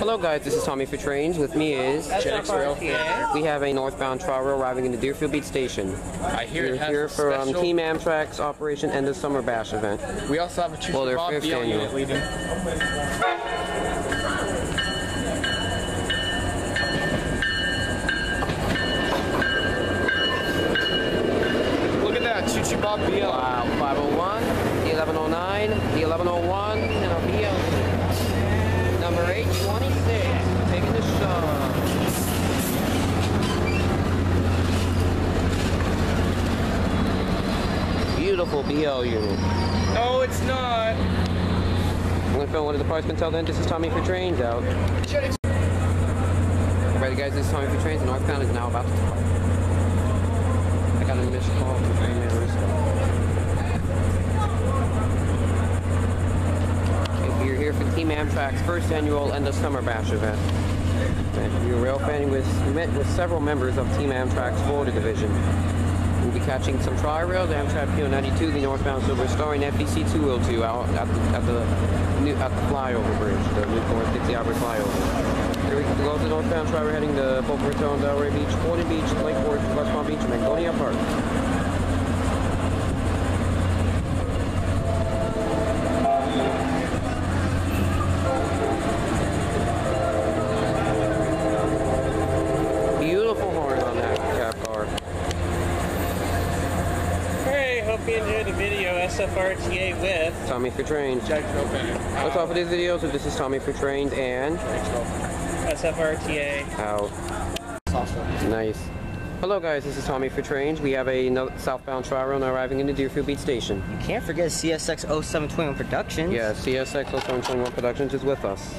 Hello guys, this is Tommy4trains. With me is SFRTA. We have a northbound trial rail arriving in the Deerfield Beach Station. I hear We're it has here a for special... Team Amtrak's Operation End of Summer Bash event. We also have a Choo-Choo Bob BL unit leaving. Look at that, Choo-Choo Bob BL. Wow, 501, the 1109, the 1101, and our BL. Number 826, taking the shot. Beautiful BL unit. No, it's not. I'm going to film one of the parts. Until then, this is Tommy4trains out. Alright guys, this is Tommy4trains. The northbound is now about to start. I got a missed call from 3 minutes. We're here for Team Amtrak's first annual End of Summer Bash event. We were railfanning we met with several members of Team Amtrak's Florida division. We'll be catching some tri-rails, Amtrak P92, the northbound Silver Star, and FEC 202 out at the flyover bridge, the new North Dixie Albert flyover. Here we go to the northbound tri-rail heading to Boca Raton, Delray Beach, Fordham Beach, Lake Forest, West Palm Beach, and Magnolia Park. Hope you enjoyed the video. SFRTA with Tommy4trains. That's all for this video. So this is Tommy4trains and SFRTA out. Nice. Hello guys, this is Tommy4trains. We have a southbound tri-rail now arriving in the Deerfield Beach Station. You can't forget CSX O721 Productions. Yeah, CSX O721 Productions is with us.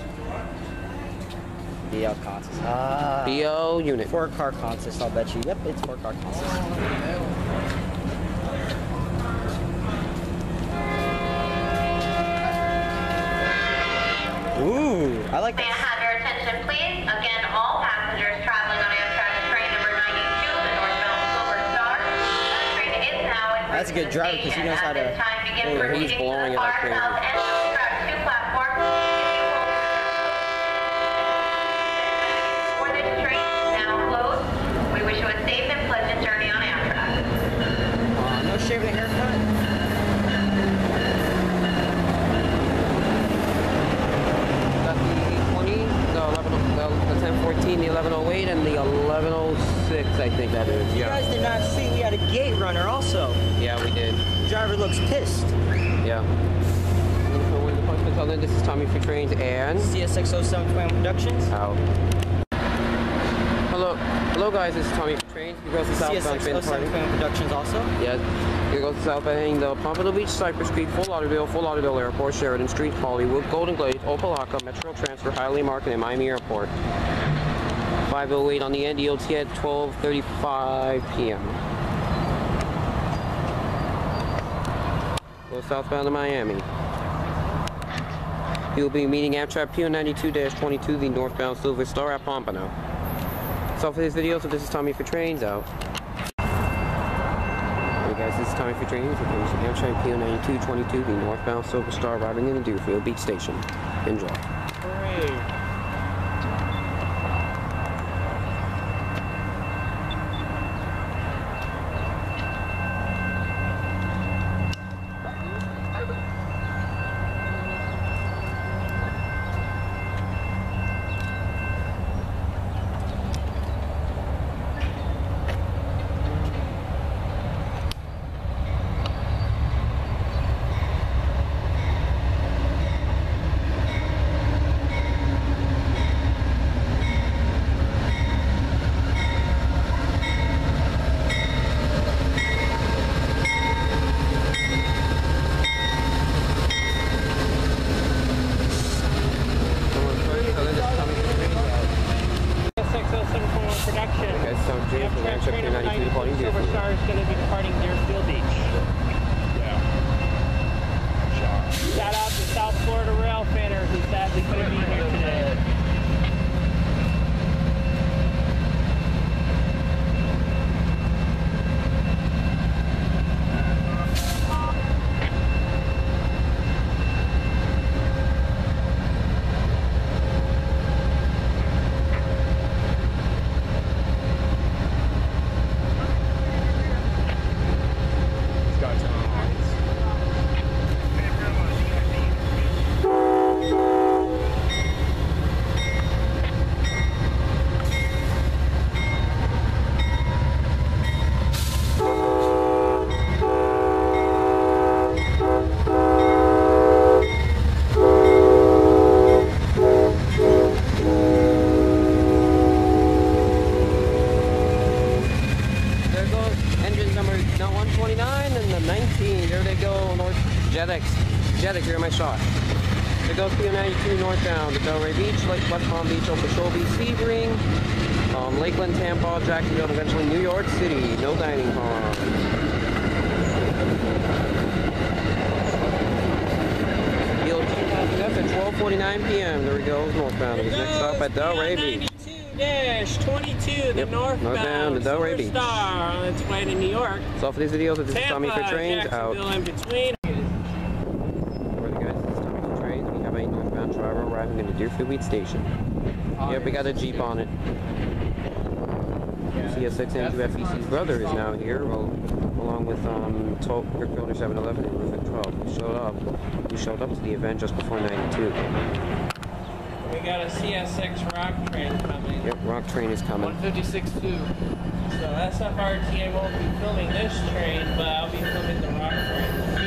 BL consist. BL unit. 4-car consist, I'll bet you. Yep, it's 4-car consist. Ooh, I like that. May I have your attention, please? Again, all passengers traveling on Amtrak train number 92, the northbound Silver Star. That train is now in That's a good driver because he knows how to. He's blowing it like crazy. Track 2 platform. For this train is now closed. We wish you a safe and pleasant journey on Amtrak. No shaving a haircut? The 1014, the 1108, and the 1106, I think that is. You guys did not see we had a gate runner also. Yeah, we did. The driver looks pissed. Yeah. Until then, this is Tommy4trains and CSX O721 Productions. Out. Hello guys, this is Tommy4trains. Here goes the southbound train departing. CSX O721 Productions also. Yeah. Here goes the southbound heading to Pompano Beach, Cypress Creek, Full Lauderdale Airport, Sheridan Street, Hollywood, Golden Glades, Opelika, Metro Transfer, Highly Market, and Miami Airport. 508 on the end, EOT at 12:35 p.m. Go southbound to Miami. You'll be meeting Amtrak P92-22, the northbound Silver Star at Pompano. That's all for this video, so this is Tommy4trains out. Hey guys, this is Tommy4trains with Amtrak P92-22, the northbound Silver Star arriving in the Deerfield Beach Station. Enjoy. Hooray. Silver Star is going to be departing Deerfield Beach. Yeah. Shout out to South Florida Railfanner who sadly couldn't be here today. Here goes PO92 northbound to Delray Beach, West Palm Beach, Okeechobee, Sebring, Lakeland, Tampa, Jacksonville, and eventually New York City. No dining hall. That's at 12:49 p.m. There he goes, northbound. He's next stop at Delray Beach. 92-22, the northbound to Delray Beach. Superstar on its way to New York. So for these videos, this is Tommy for Trains out. In between. Alright guys, this is Tommy for Trains. We have a northbound driver arriving in the Deerfield Beach Station. Yep, we got a Jeep on it. CSXandrewFEC's brother is now here, along with Rick Builder 711 and Roof 12. Who showed up to the event just before 92. We got a CSX rock train coming. Yep, rock train is coming. 156-2. So SFRTA won't be filming this train, but I'll be filming the rock train.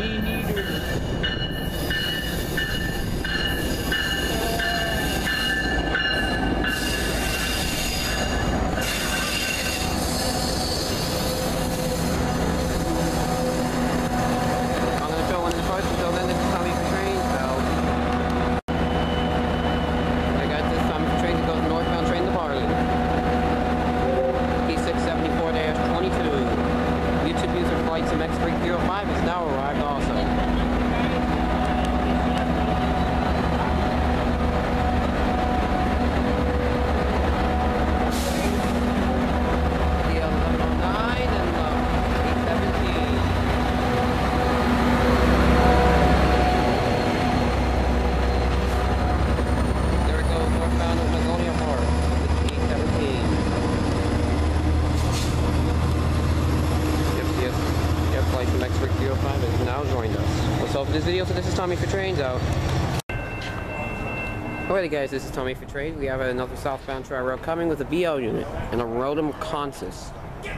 So this is Tommy for Trains out. Alrighty guys, this is Tommy for Trains. We have another southbound tri-rail coming with a BL unit and a Rodham Consus.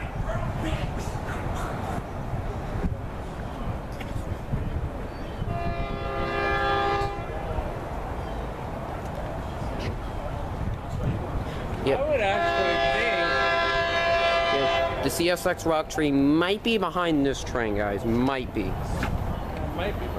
Yep. I would actually think the CSX rock tree might be behind this train, guys. Might be. Might be.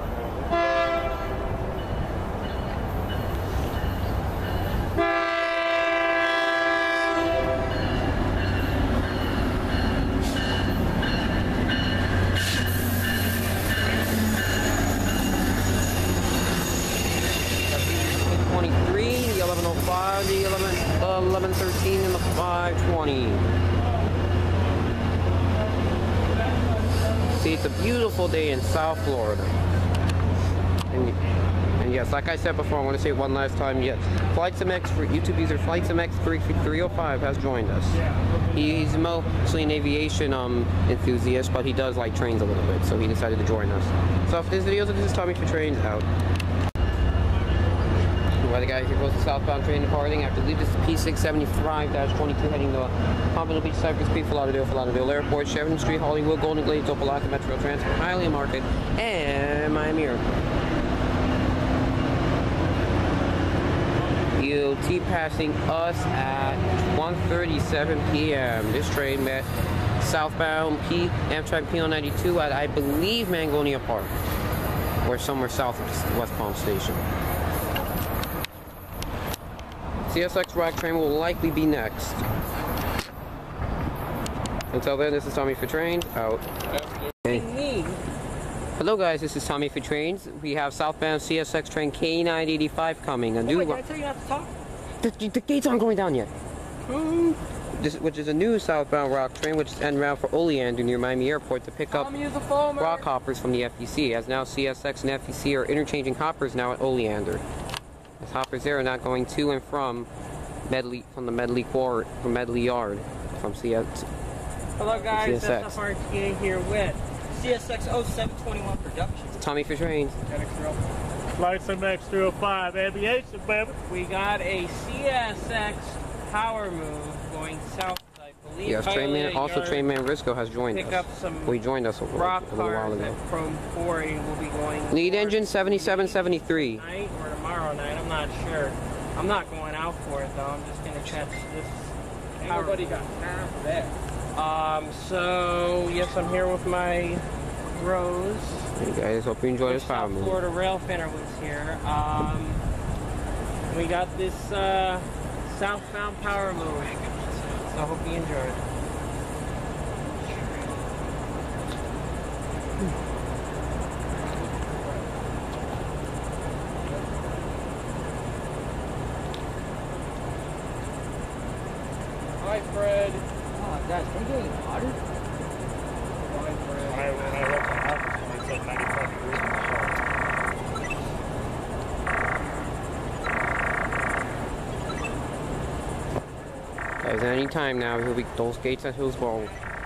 The 1105, the 1113, and the 520. See, it's a beautiful day in South Florida. And yes, like I said before, I want to say it one last time. Yes, YouTube user FlightsMX305 has joined us. He's mostly an aviation enthusiast, but he does like trains a little bit, so he decided to join us. So for this video, this is Tommy for Trains out. Well, the guys, here goes the southbound train departing. After leave, this is P675-22 heading to Pompano Beach, Cypress Creek, Fort Lauderdale Airport, Sheridan Street, Hollywood, Golden Glades, Opelika, Metro Transfer, Hialeah Market, and Miami Airport. EOT passing us at 1:37 p.m. This train met southbound Amtrak PO92 at, I believe, Mangonia Park, or somewhere south of West Palm Station. CSX rock train will likely be next. Until then, this is Tommy for Trains out. Okay. Hello guys, this is Tommy for Trains. We have southbound CSX train K985 coming. A new did I tell you not to talk? The gates aren't going down yet. Which is a new southbound rock train, which is en route for Oleander near Miami Airport to pick up rock hoppers from the FEC. As now CSX and FEC are interchanging hoppers now at Oleander. As hoppers there are not going to and from the Medley Yard from CSX. Hello guys, SFRTA here with CSX O721 Productions. Tommy for Trains. FlightsMX305 aviation, baby. We got a CSX power move going south. I believe. Yes, trainman Risco has joined us. Pick up some he joined us a little while ago. From Quarry will be going. Lead engine 7773. Tonight or tomorrow night, I'm not sure. I'm not going out for it though. I'm just gonna catch this. Everybody got time for that. So yes, I'm here with my Rose. Hey guys, hope you enjoy this power move. Florida Railfanning was here. we got this southbound power move. So I hope you enjoy it. Hi, Fred. Oh, guys, can we get any water? Hi, Fred. When I left my office, when it said 95 degrees in the shower. Guys, any time now, he'll be those gates at Hillsboro.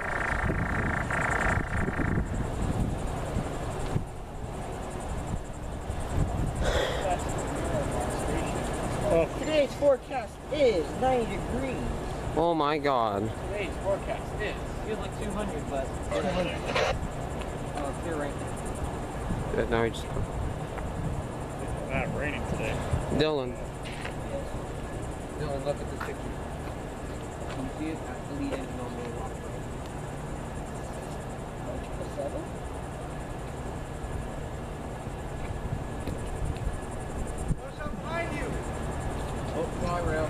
Today's forecast is 90 degrees. Oh my God. Today's forecast is. Feels like 200, but... Oh, it's here right now. Now just It's not raining today. Dylan. Dylan, look at this picture. Can you see it? That's the lead engine on the walk. What's up behind you? Oh, fly rail.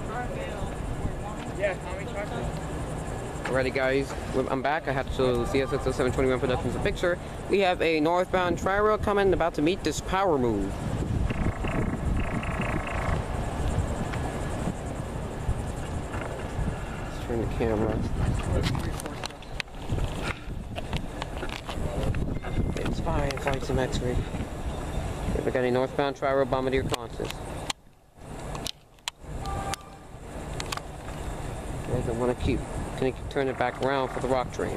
Yeah, Tommy, talk to me. Alrighty guys, I'm back. I have to show CSX O721 Productions a picture. We have a northbound tri-rail coming, about to meet this power move. Let's turn the camera. It's fine, it's like some x-ray. We got a northbound tri-rail Bombardier Constance. Guys, I want to keep turn it back around for the rock train.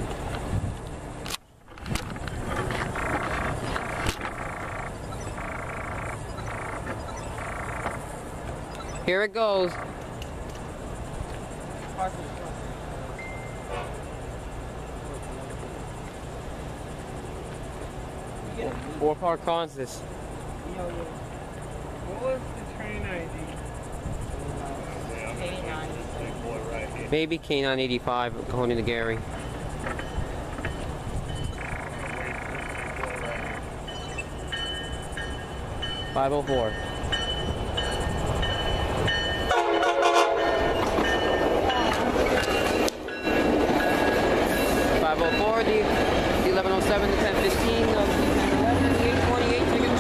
Here it goes. Four-part Constance. What was the train ID? Big boy right here. Maybe K985, according to Gary. .504. The 1107 to 1015 of 828 ticket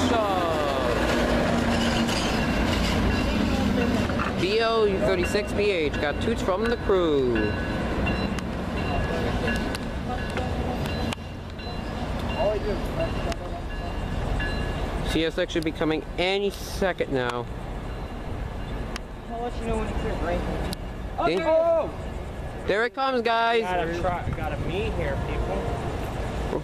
shop. BO36BH got toots from the crew. CSX should be coming any second now. I'll let you know when it's here, right? Okay. Oh! There it comes, guys. Gotta meet here, people.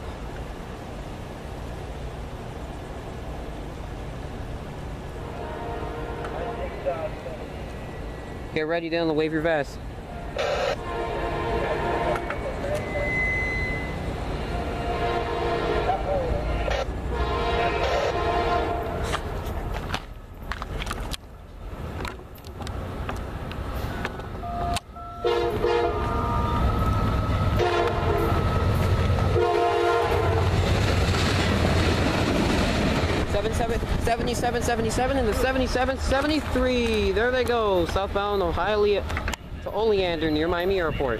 Get ready, Dylan, to wave your vest. 7777 and the 7773. There they go. Southbound Ohio to Oleander near Miami Airport.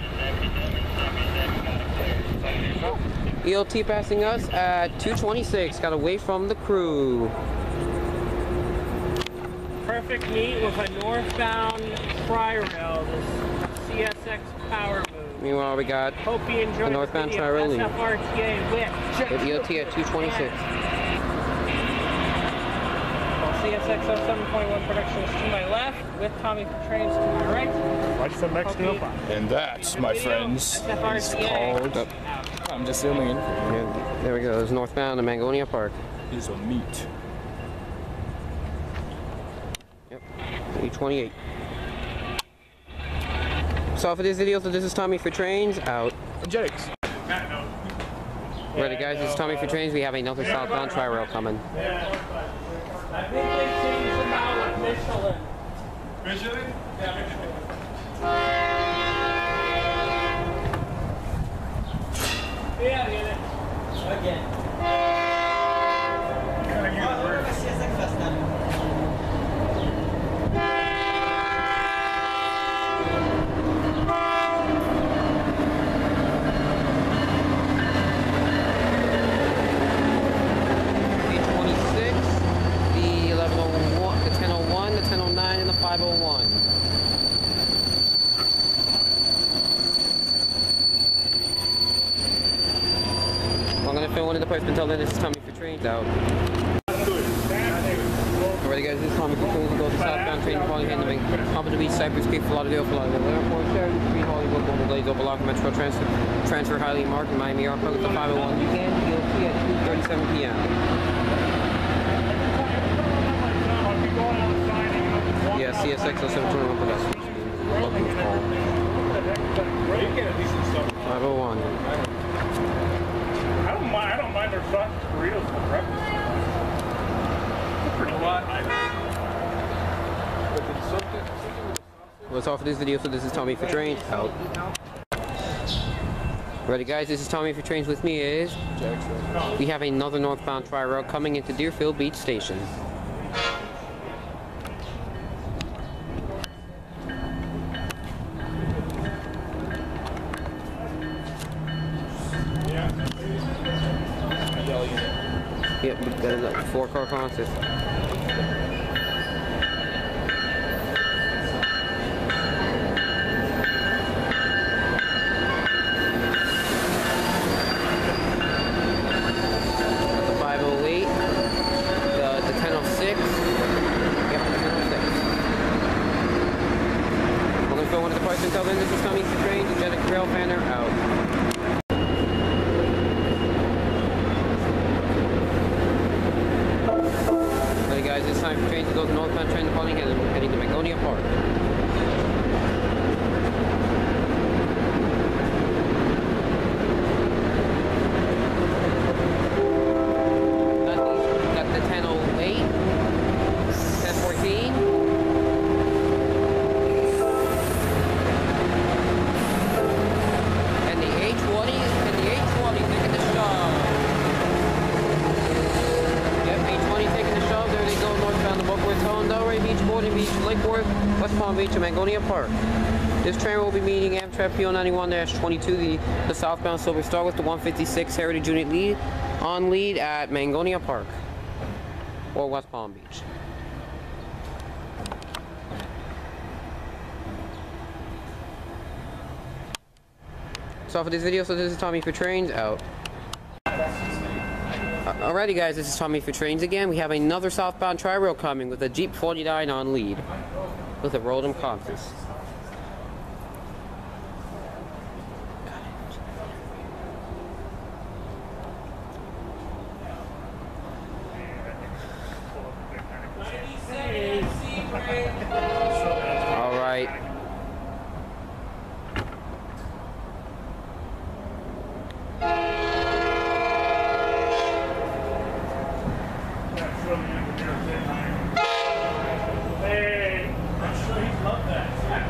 ELT passing us at 226. Got away from the crew. Perfect meet with a northbound tri-rail. This CSX power move. Meanwhile, we got Hope you enjoy the northbound tri-rail lead. SFRTA with ELT at 226. CSX O721 Productions to my left, with tommy4trains to my right. Watch the next deal. And that, my friends, is SFRTA. called, I'm just zooming in, Yeah, there we go. There's northbound to Mangonia Park. is a meat. Yep, 828. So for this video, so this is Tommy4trains out. Energetics. Ready, guys? This is Tommy4trains. We have another southbound tri-rail coming. I think they changed them out with Michelin. Michelin? Yeah, Michelin. Yeah, get it. Again. 501. I'm gonna film one of the parts until then. This is Tommy for Trains out. Alrighty guys, this is Tommy for Trains. We go to southbound train calling handling Hillsboro Beach, Cypress Creek, Philadelphia, Airport, Sheridan Street, Hollywood, Golden Glades, Opelika, Metro Transfer, Highly Marked, Miami Airport, the 501 weekend, DOT at 2:37 p.m. Yeah, CSX O721 Productions. Looking for 501. I don't mind their sauce burritos for breakfast. Pretty hot. Well, that's all for this video, so this is Tommy for Trains, out. Ready guys, this is Tommy for Trains. With me is Jackson. We have another northbound tri-rail coming into Deerfield Beach Station. Yep, we've got a 4-car consist. The 508, the 1006. Yep, the 1006. We're going to go one of the parts until then. This is Tommy for Trains, Energetic Railfanning out. Guys, it's time for trains to go to northbound train calling and heading to Magnolia Park. Got the 1008, 1014. And the 820, taking the shove. Yep, 820 taking the shove. There they go, northbound to Boca Raton, Delray Beach, Borden Beach, Lake Worth, West Palm Beach, and Magnolia Park. This train will be meeting Amtrak PO91-22, the southbound Silver Star with the 156 Heritage Unit lead on lead at Magnolia Park or West Palm Beach. That's all for this video, so this is Tommy for Trains, out. Alrighty guys, this is Tommy for Trains again. We have another southbound tri-rail coming with a Jeep 49 on lead with a Roldham Compass. Alright. Hey, I'm sure he'd love that.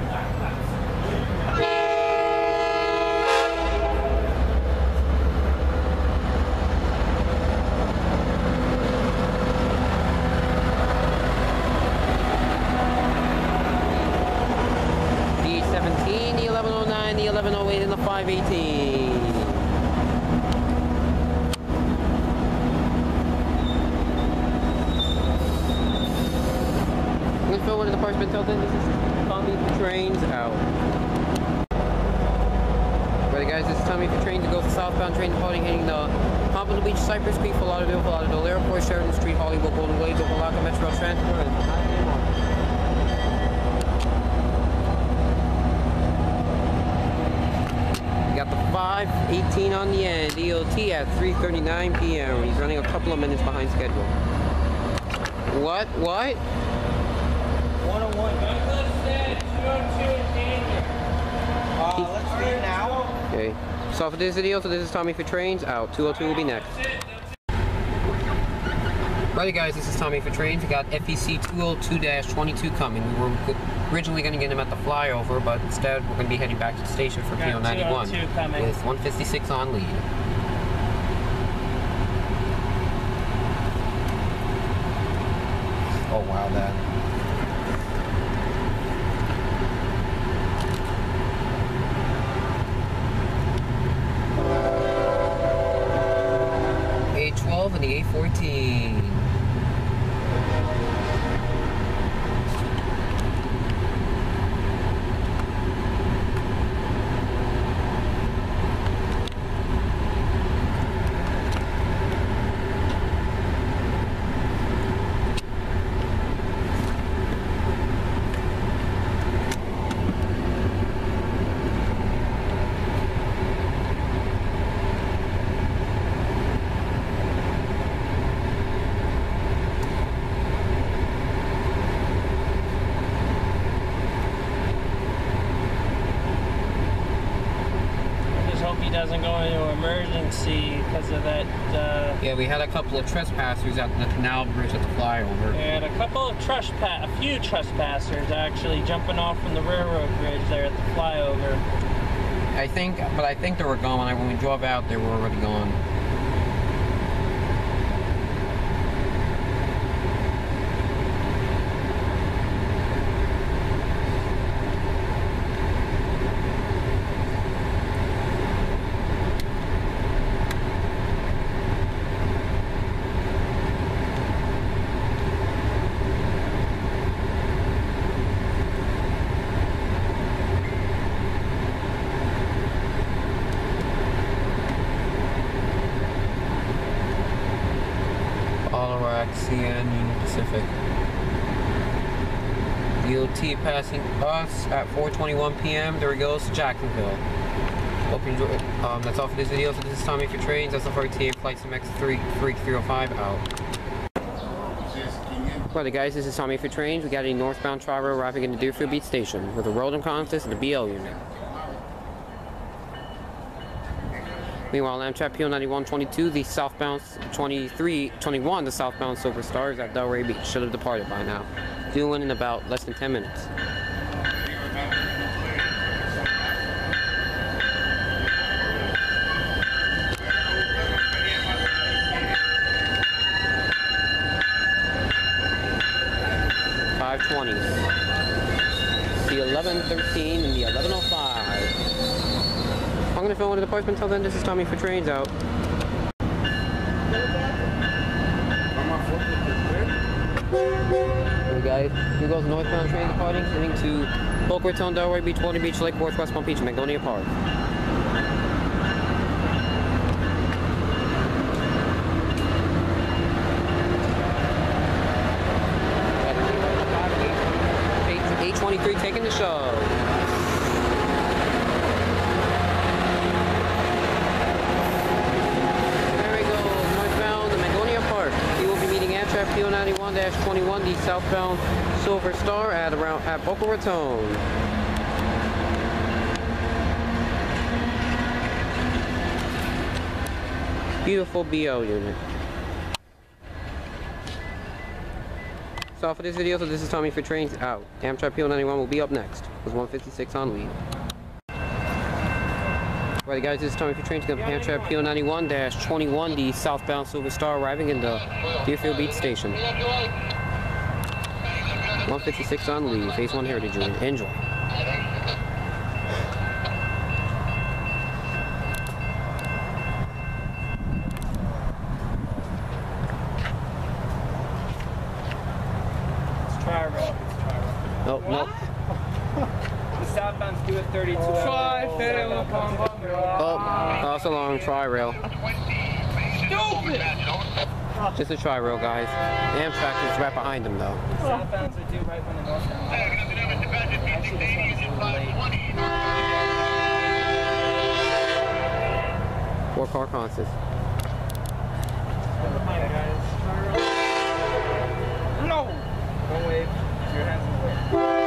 The 817, the 1109, the 1108, and the 518. Let's fill one of the parts until then. This is Tommy for Trains, out. Ready guys, this is Tommy for Trains to go to southbound train departing heading to Hillsboro Beach, Cypress Creek, Philadelphia Airport, Sheridan Street, Hollywood, Golden Glades, Opelika, Metro Transfer, and Highly Marked. We got the 518 on the end, DOT at 3:39 p.m. He's running a couple of minutes behind schedule. What? 101. Let's leave now. Okay. So for this video, so this is Tommy for Trains, out. 202 will be next. Alrighty guys, this is Tommy for Trains. We got FEC 202-22 coming. We were originally going to get him at the flyover, but instead we're going to be heading back to the station for PO91 with 156 on lead. Oh wow, that. A12 and the A14. doesn't go into emergency because of that. Yeah, we had a couple of trespassers at the canal bridge at the flyover. And a few trespassers actually jumping off from the railroad bridge there at the flyover. I think they were gone. When we drove out, they were already gone. Union Pacific. DOT passing us at 4:21 p.m. There he goes to Jacksonville. Hope you enjoy. That's all for this video. So this is Tommy for Trains. SFRTA flight CSX305 out. Well, guys, this is Tommy for Trains. We got a northbound tri-rail arriving into Deerfield Beach Station with a Rolling Contest and a BL unit. Meanwhile, Amtrak PO9122, the southbound 2321, the southbound Silver Star is at Delray Beach. Should have departed by now. Due in about less than 10 minutes. The 11:13 and the 11:05. I'm going to film one of the department. Until then, this is Tommy for Trains out. Hey guys, here goes northbound train departing, heading to Boca Raton, Delray Beach, Water Beach, Lake Worth, West Palm Beach, and Magnolia Park. A23 taking the show. PO91-21, the southbound Silver Star at Boca Raton. Beautiful BO unit. So for this video, so this is Tommy for Trains out. Amtrak PO91 will be up next. It was 156 on lead. Alright guys, this is Tommy for Trains. Amtrak PO91-21, the southbound Silver Star arriving in the Deerfield Beach Station. 156 on lead, Phase 1 Heritage Unit. Enjoy. It's tri-rail. Oh, no. The southbound's due at 32 hours. Oh, that's a long tri-rail. Stupid! Just a tri-rail, guys. The Amtrak is right behind them, though. The southbounds are due right when the northbound are. Actually, this one's really late. 4-car consist. No! Don't wave. Your hands in the way.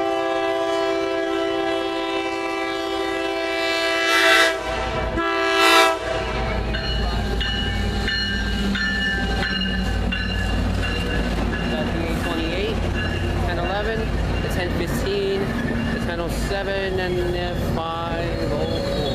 The 10:15, the 10:07, and the 5:04.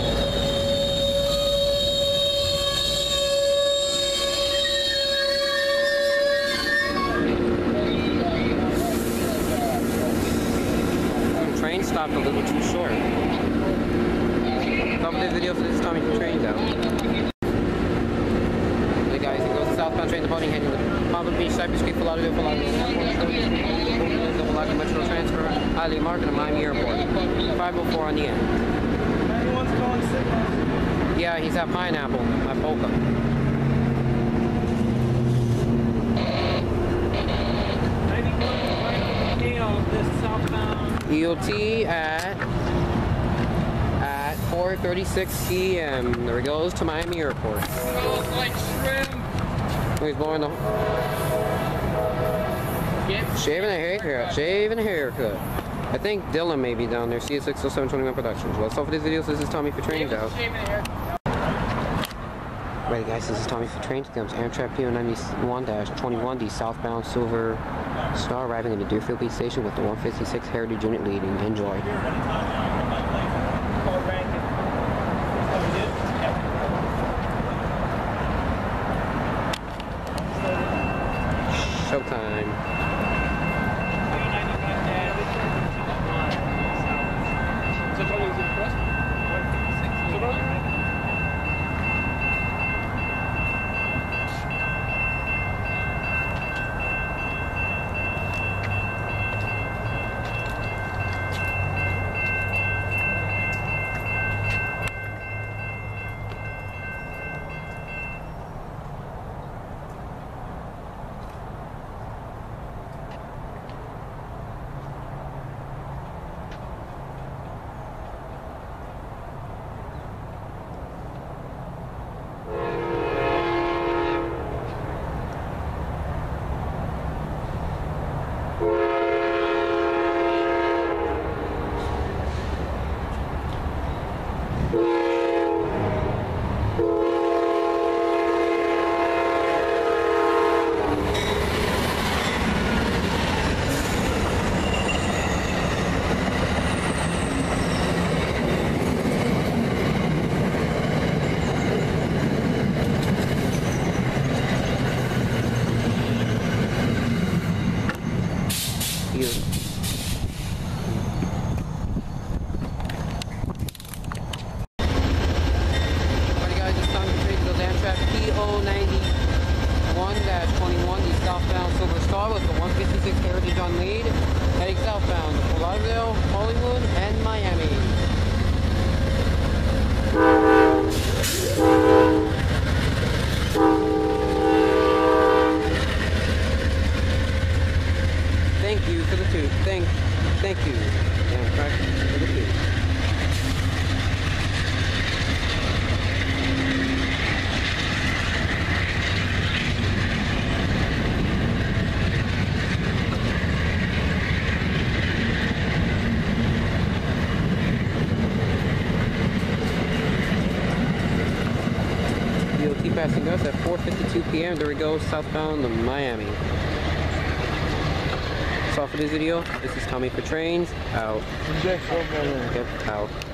The train stopped a little too short. Top of the video, so this is Tommy for Trains out. Hey guys, it goes to southbound train departing heading to Palm Beach, Cypress Creek, Philadelphia, Metro Transfer, Highly Market, and Miami Airport. 5:04 on the end. Everyone's going signal. Yeah, he's at Pineapple, at Boca. This southbound EOT at 4:36 p.m. There he goes to Miami Airport. smells like shrimp. He's blowing the... Shaving a haircut. Shaving a haircut. I think Dylan may be down there. CSX O721 Productions. Well, that's all for this video. So this is Tommy for Trains out. Right, guys, this is Tommy for Trains. Comes Amtrak P91-21, the southbound Silver Star, arriving at the Deerfield Beach Station with the 156 Heritage Unit leading. Enjoy. Showtime. Thank you, Amtrak, for the tube. DOT passing us at 4:52 p.m. There we go, southbound to Miami. That's all for this video. This is Tommy for Trains. Out. Yep, out.